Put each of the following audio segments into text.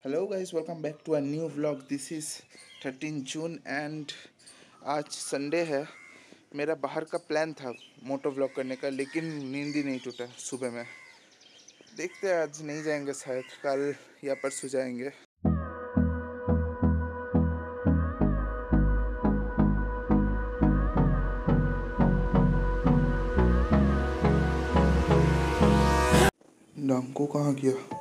Hello guys, welcome back to a new vlog. This is 13 June and आज Sunday है। मेरा बाहर का प्लान था मोटो व्लॉग करने का, लेकिन नींद ही नहीं टूटा सुबह में। देखते हैं, आज नहीं जाएंगे, शायद कल या परसों जाएंगे। डांको कहाँ गया?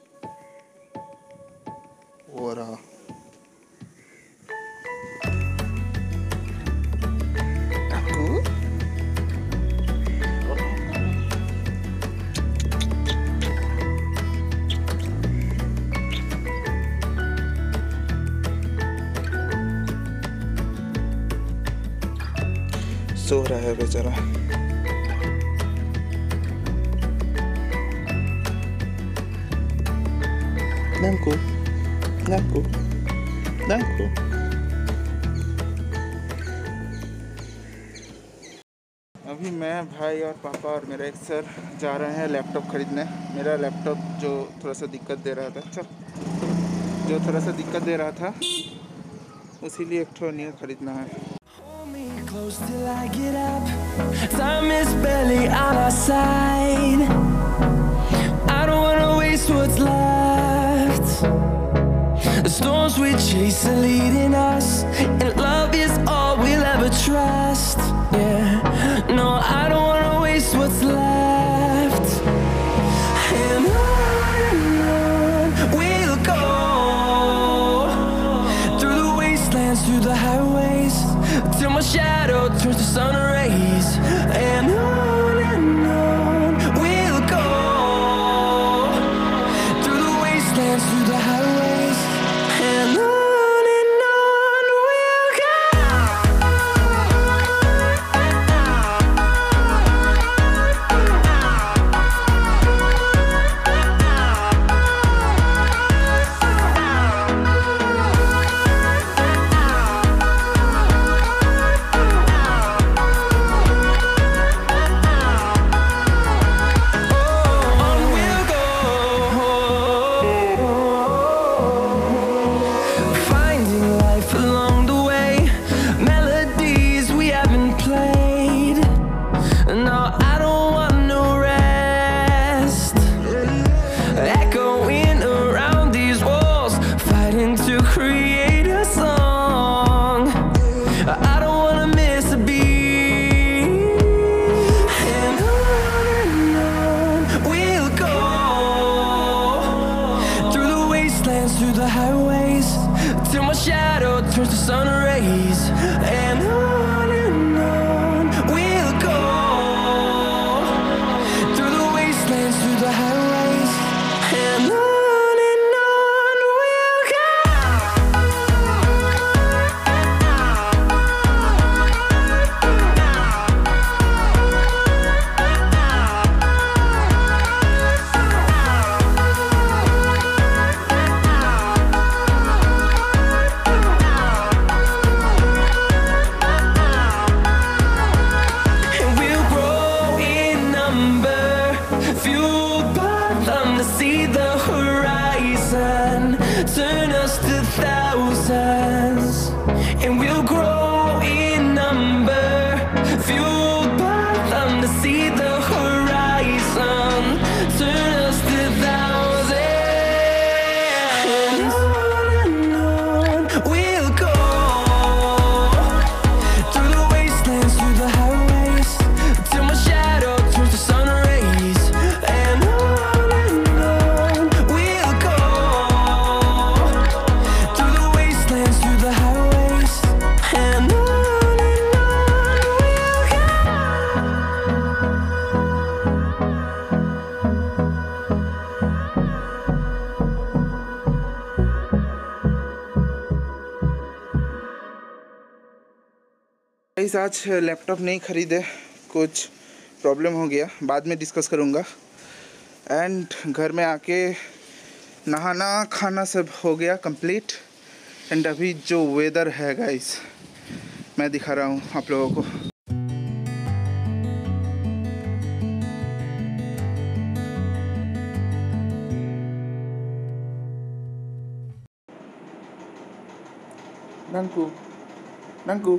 वो रहा। डांको सो रहा है बेचारा। डांको डांको डांको। अभी मैं, भाई और पापा और मेरा एक सर जा रहे हैं लैपटॉप खरीदने। मेरा लैपटॉप जो थोड़ा सा दिक्कत दे रहा था, उसीलिए एक ठो न्यू खरीदना है। Close till I get up. Time is barely on our side. I don't wanna waste what's left. The storms we chase are leading us, and love is all we'll ever trust. Yeah, no, I don't wanna waste what's left. And on we'll go, through the wastelands, through the highways, till my shadow turns to sun rays. And on we'll go, through the wastelands, through the highways. And on we'll go. Finding life along the way, melodies we haven't played. No, I don't want no rest. Echoing around these walls, fighting to create a song. I don't wanna miss a beat. And on we'll go, through the wastelands, through the highways, till my shadow turns to sun rays. And on we'll go, through the wastelands, through the highways. And on we'll go. And we'll grow in number, fueled by them to see the horizon, turn us to thousands. And we'll grow in number, fueled by them to see the horizon, turn us to thousands. And on we'll go, through the wastelands, through the highways, till my shadow turns to sun rays. And on we'll go, through the wastelands, through the highways. And on we'll go. Guys, आज laptop नहीं खरीदे, कुछ problem हो गया, बाद में discuss करूँगा। And घर में आके नहाना खाना सब हो गया कंप्लीट। एंड अभी जो वेदर है गाइस, मैं दिखा रहा हूँ आप लोगों को। नंकू नंकू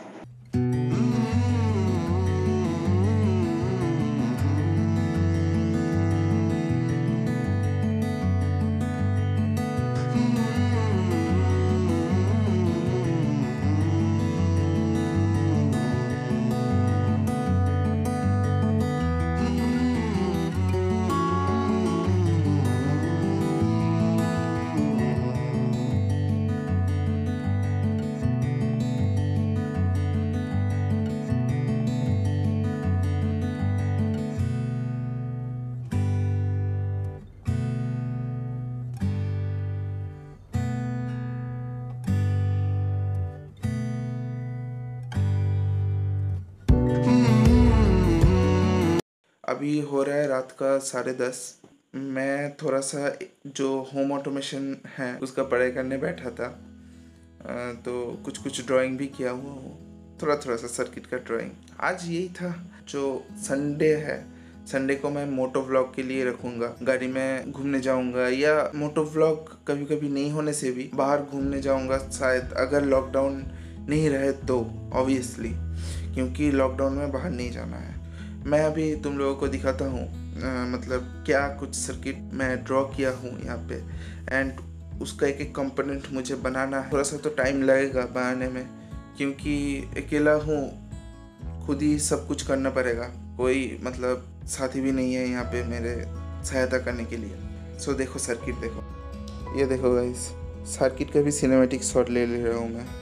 अभी हो रहा है रात का 10:30। मैं थोड़ा सा जो होम ऑटोमेशन है उसका पढ़ाई करने बैठा था, तो कुछ ड्राइंग भी किया हुआ हूँ, थोड़ा सा सर्किट का ड्राइंग। आज यही था। जो संडे है, संडे को मैं मोटो व्लॉग के लिए रखूँगा। गाड़ी में घूमने जाऊँगा या मोटो व्लॉग कभी कभी नहीं होने से भी बाहर घूमने जाऊँगा शायद, अगर लॉकडाउन नहीं रहे तो ऑब्वियसली, क्योंकि लॉकडाउन में बाहर नहीं जाना है। मैं अभी तुम लोगों को दिखाता हूँ मतलब क्या कुछ सर्किट मैं ड्रॉ किया हूँ यहाँ पे, एंड उसका एक एक कंपोनेंट मुझे बनाना है। थोड़ा सा तो टाइम लगेगा बनाने में, क्योंकि अकेला हूँ, खुद ही सब कुछ करना पड़ेगा। कोई मतलब साथी भी नहीं है यहाँ पे मेरे सहायता करने के लिए। सो देखो सर्किट देखो, ये देखो गाइस, सर्किट का भी सिनेमैटिक शॉट ले रहा हूँ मैं।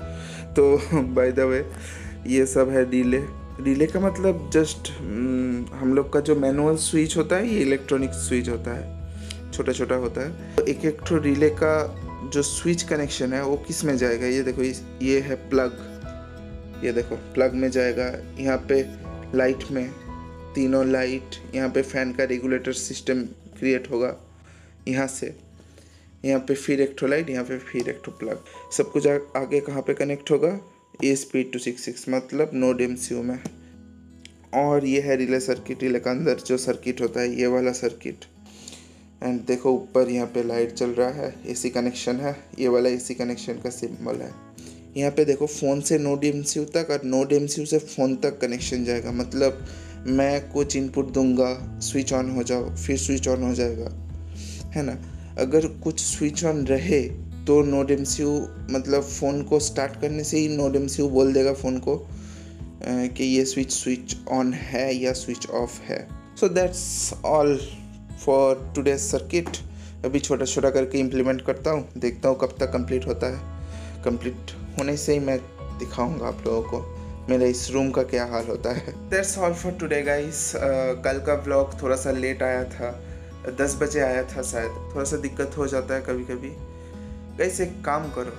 तो बाय द वे ये सब है रिले का मतलब जस्ट हम लोग का जो मैनुअल स्विच होता है, ये इलेक्ट्रॉनिक स्विच होता है, छोटा छोटा होता है। तो एक एक रिले का जो स्विच कनेक्शन है वो किस में जाएगा, ये देखो, ये है प्लग, ये देखो प्लग में जाएगा। यहाँ पे लाइट में तीनों लाइट, यहाँ पे फैन का रेगुलेटर सिस्टम क्रिएट होगा यहाँ से, यहाँ पे फिर एक ठो लाइट, यहाँ पे फिर एक ठो प्लग। सब कुछ आगे कहाँ पे कनेक्ट होगा, ESP8266 मतलब नोड MCU में। और ये है रिले सर्किट, रिले का अंदर जो सर्किट होता है ये वाला सर्किट। एंड देखो ऊपर यहाँ पे लाइट चल रहा है, AC कनेक्शन है, ये वाला AC कनेक्शन का सिंबल है। यहाँ पे देखो फ़ोन से नोड MCU तक और नोड MCU से फ़ोन तक कनेक्शन जाएगा। मतलब मैं कुछ इनपुट दूंगा, स्विच ऑन हो जाओ, फिर स्विच ऑन हो जाएगा, है ना। अगर कुछ स्विच ऑन रहे तो नोड MCU मतलब फ़ोन को स्टार्ट करने से ही नोड MCU बोल देगा फ़ोन को कि ये स्विच ऑन है या स्विच ऑफ है। So that's all for today's circuit. अभी छोटा छोटा करके इम्प्लीमेंट करता हूँ, देखता हूँ कब तक कंप्लीट होता है। कंप्लीट होने से ही मैं दिखाऊंगा आप लोगों को मेरे इस रूम का क्या हाल होता है। That's all for today guys. कल का व्लॉग थोड़ा सा लेट आया था, 10 बजे आया था शायद, थोड़ा सा दिक्कत हो जाता है कभी कभी। गाइस एक काम करो,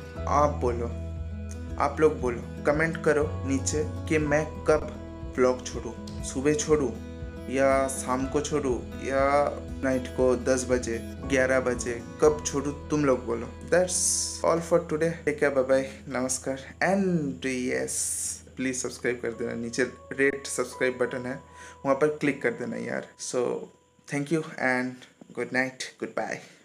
आप लोग बोलो, कमेंट करो नीचे कि मैं कब व्लॉग छोड़ूँ, सुबह छोड़ूँ या शाम को छोड़ूँ या नाइट को 10 बजे 11 बजे, कब छोड़ूँ तुम लोग बोलो। That's all for today, take care, bye bye, नमस्कार। एंड यस, प्लीज़ सब्सक्राइब कर देना, नीचे रेड सब्सक्राइब बटन है, वहाँ पर क्लिक कर देना यार। So thank you and good night, good bye.